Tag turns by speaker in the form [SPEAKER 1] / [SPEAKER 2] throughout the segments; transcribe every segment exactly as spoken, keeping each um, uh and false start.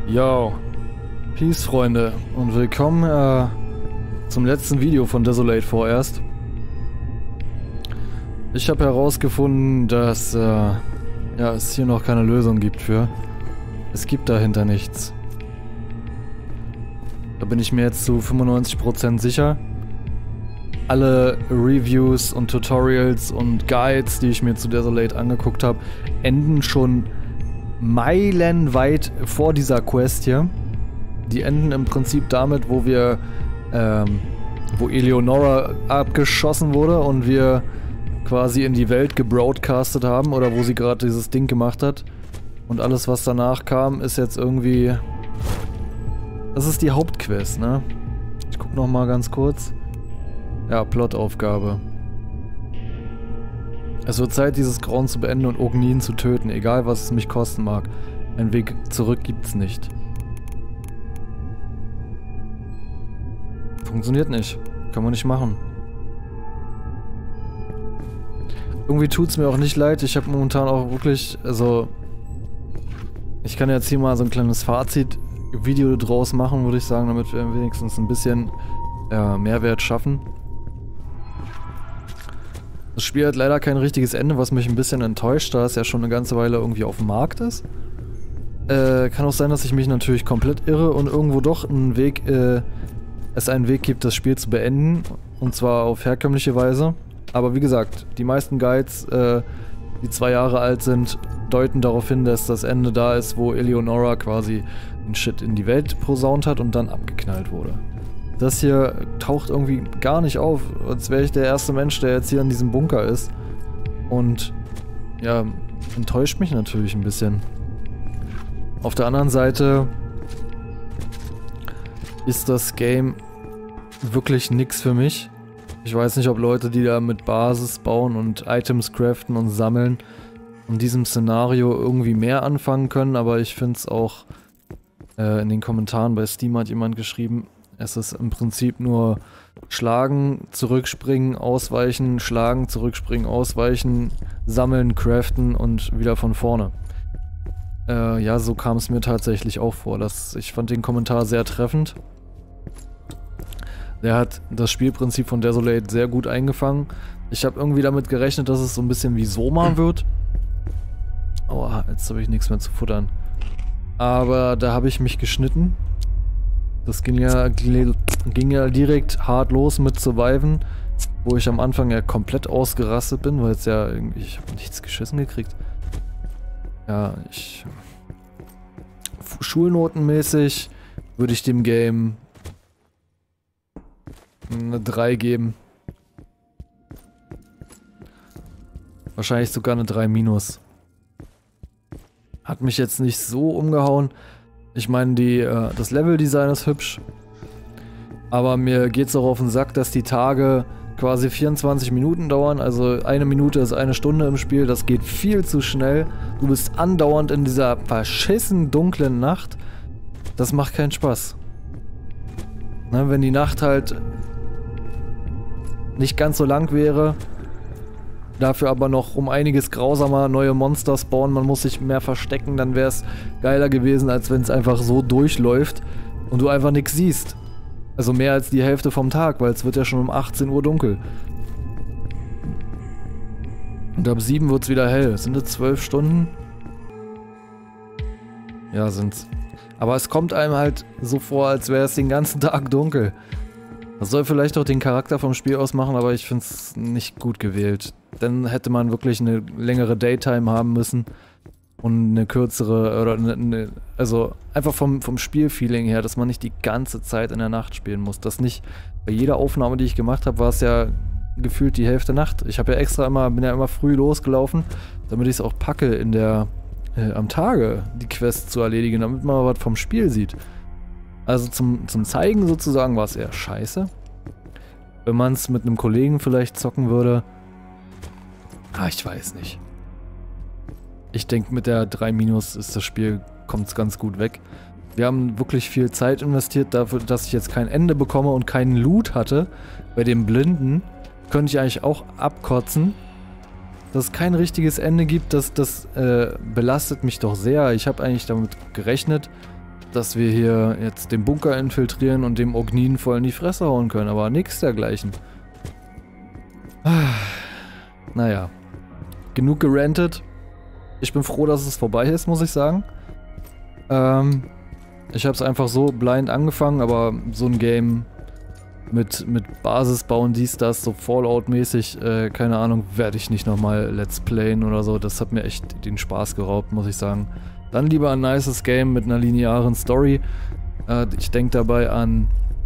[SPEAKER 1] Yo, Peace Freunde und willkommen äh, zum letzten Video von Desolate vorerst. Ich habe herausgefunden, dass äh, ja, es hier noch keine Lösung gibt für. Es gibt dahinter nichts. Da bin ich mir jetzt zu fünfundneunzig Prozent sicher. Alle Reviews und Tutorials und Guides, die ich mir zu Desolate angeguckt habe, enden schon meilenweit vor dieser Quest hier. Die enden im Prinzip damit, wo wir, ähm, wo Eleonora abgeschossen wurde und wir quasi in die Welt gebroadcastet haben oder wo sie gerade dieses Ding gemacht hat. Und alles, was danach kam, ist jetzt irgendwie... Das ist die Hauptquest, ne? Ich guck noch mal ganz kurz. Ja, Plotaufgabe. Es wird Zeit, dieses Grauen zu beenden und Ognin zu töten, egal was es mich kosten mag. Ein Weg zurück gibt's nicht. Funktioniert nicht. Kann man nicht machen. Irgendwie tut's mir auch nicht leid. Ich habe momentan auch wirklich, also... Ich kann jetzt hier mal so ein kleines Fazit-Video draus machen, würde ich sagen, damit wir wenigstens ein bisschen äh, Mehrwert schaffen. Das Spiel hat leider kein richtiges Ende, was mich ein bisschen enttäuscht, da es ja schon eine ganze Weile irgendwie auf dem Markt ist. Äh, kann auch sein, dass ich mich natürlich komplett irre und irgendwo doch einen Weg, äh, es einen Weg gibt, das Spiel zu beenden. Und zwar auf herkömmliche Weise. Aber wie gesagt, die meisten Guides, äh, die zwei Jahre alt sind, deuten darauf hin, dass das Ende da ist, wo Eleonora quasi den Shit in die Welt posaunt hat und dann abgeknallt wurde. Das hier taucht irgendwie gar nicht auf, als wäre ich der erste Mensch, der jetzt hier in diesem Bunker ist. Und ja, enttäuscht mich natürlich ein bisschen. Auf der anderen Seite ist das Game wirklich nix für mich. Ich weiß nicht, ob Leute, die da mit Basis bauen und Items craften und sammeln, in diesem Szenario irgendwie mehr anfangen können, aber ich finde es auch, äh, in den Kommentaren bei Steam hat jemand geschrieben, es ist im Prinzip nur schlagen, zurückspringen, ausweichen, schlagen, zurückspringen, ausweichen, sammeln, craften und wieder von vorne. Äh, ja, so kam es mir tatsächlich auch vor. Das, ich fand den Kommentar sehr treffend. Der hat das Spielprinzip von Desolate sehr gut eingefangen. Ich habe irgendwie damit gerechnet, dass es so ein bisschen wie Soma wird. Oh, jetzt habe ich nichts mehr zu futtern. Aber da habe ich mich geschnitten. Das ging ja, ging ja direkt hart los mit Surviven, wo ich am Anfang ja komplett ausgerastet bin, weil jetzt ja irgendwie, ich habe nichts geschissen gekriegt. Ja, ich... Schulnotenmäßig würde ich dem Game eine drei geben. Wahrscheinlich sogar eine drei minus. Hat mich jetzt nicht so umgehauen. Ich meine, die, äh, das Leveldesign ist hübsch, aber mir geht's auch auf den Sack, dass die Tage quasi vierundzwanzig Minuten dauern, also eine Minute ist eine Stunde im Spiel, das geht viel zu schnell. Du bist andauernd in dieser verschissen dunklen Nacht, das macht keinen Spaß. Na, wenn die Nacht halt nicht ganz so lang wäre, dafür aber noch um einiges grausamer neue Monster spawnen, man muss sich mehr verstecken, dann wäre es geiler gewesen, als wenn es einfach so durchläuft und du einfach nichts siehst. Also mehr als die Hälfte vom Tag, weil es wird ja schon um achtzehn Uhr dunkel. Und ab sieben wird es wieder hell. Sind das zwölf Stunden? Ja, sind's. Aber es kommt einem halt so vor, als wäre es den ganzen Tag dunkel. Das soll vielleicht auch den Charakter vom Spiel ausmachen, aber ich finde es nicht gut gewählt. Dann hätte man wirklich eine längere Daytime haben müssen und eine kürzere, oder eine, eine, also einfach vom, vom Spielfeeling her, dass man nicht die ganze Zeit in der Nacht spielen muss. Das nicht, bei jeder Aufnahme, die ich gemacht habe, war es ja gefühlt die Hälfte Nacht. Ich habe ja extra immer, bin ja immer früh losgelaufen, damit ich es auch packe, in der, äh, am Tage die Quest zu erledigen, damit man was vom Spiel sieht. Also zum, zum Zeigen sozusagen war es eher scheiße. Wenn man es mit einem Kollegen vielleicht zocken würde, ah, ich weiß nicht. Ich denke, mit der drei minus ist das Spiel, kommt es ganz gut weg. Wir haben wirklich viel Zeit investiert dafür, dass ich jetzt kein Ende bekomme und keinen Loot hatte. Bei dem Blinden könnte ich eigentlich auch abkotzen. Dass es kein richtiges Ende gibt, das, das äh, belastet mich doch sehr. Ich habe eigentlich damit gerechnet, dass wir hier jetzt den Bunker infiltrieren und dem Ognin voll in die Fresse hauen können, aber nix dergleichen. Naja. Genug gerantet. Ich bin froh, dass es vorbei ist, muss ich sagen. Ähm, ich habe es einfach so blind angefangen, aber so ein Game mit, mit Basis bauen, dies, das, so Fallout-mäßig, äh, keine Ahnung, werde ich nicht nochmal Let's Playen oder so. Das hat mir echt den Spaß geraubt, muss ich sagen. Dann lieber ein nices Game mit einer linearen Story. Äh, ich denke dabei an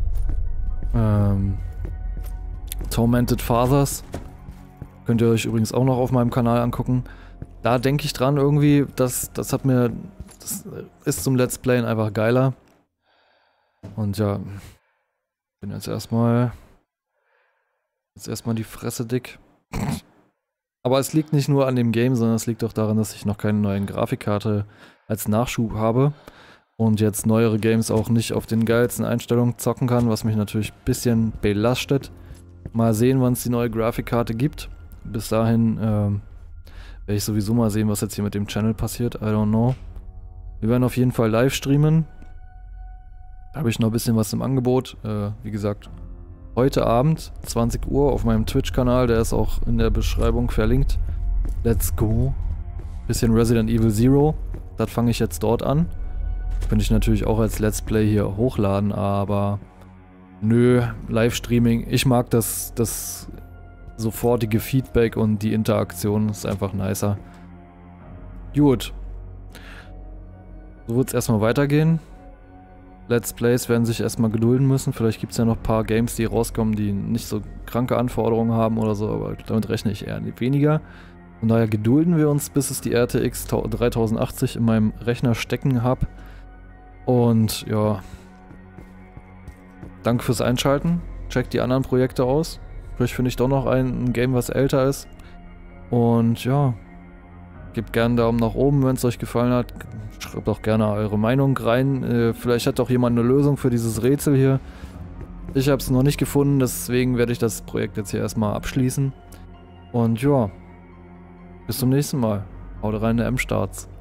[SPEAKER 1] ähm, Tormented Fathers. Könnt ihr euch übrigens auch noch auf meinem Kanal angucken. Da denke ich dran irgendwie, das, das hat mir, das ist zum Let's Playen einfach geiler. Und ja, bin jetzt erstmal, jetzt erstmal die Fresse dick. Aber es liegt nicht nur an dem Game, sondern es liegt auch daran, dass ich noch keine neuen Grafikkarte als Nachschub habe und jetzt neuere Games auch nicht auf den geilsten Einstellungen zocken kann, was mich natürlich ein bisschen belastet. Mal sehen, wann es die neue Grafikkarte gibt. Bis dahin ähm, werde ich sowieso mal sehen, was jetzt hier mit dem Channel passiert. I don't know. Wir werden auf jeden Fall live streamen. Da habe ich noch ein bisschen was im Angebot. Äh, wie gesagt, heute Abend, zwanzig Uhr, auf meinem Twitch-Kanal. Der ist auch in der Beschreibung verlinkt. Let's go. Bisschen Resident Evil Zero. Das fange ich jetzt dort an. Könnte ich natürlich auch als Let's Play hier hochladen, aber nö, Livestreaming. Ich mag das, das sofortige Feedback und die Interaktion ist einfach nicer. Gut. So wird es erstmal weitergehen. Let's Plays werden sich erstmal gedulden müssen. Vielleicht gibt es ja noch ein paar Games, die rauskommen, die nicht so kranke Anforderungen haben oder so, aber damit rechne ich eher weniger. Von daher gedulden wir uns, bis es die R T X dreitausend achtzig in meinem Rechner stecken habe. Und ja, danke fürs Einschalten. Checkt die anderen Projekte aus. Vielleicht finde ich doch noch ein, ein Game, was älter ist. Und ja, gebt gerne einen Daumen nach oben, wenn es euch gefallen hat. Schreibt auch gerne eure Meinung rein. Äh, vielleicht hat doch jemand eine Lösung für dieses Rätsel hier. Ich habe es noch nicht gefunden, deswegen werde ich das Projekt jetzt hier erstmal abschließen. Und ja, bis zum nächsten Mal. Haut rein, der M-Starts.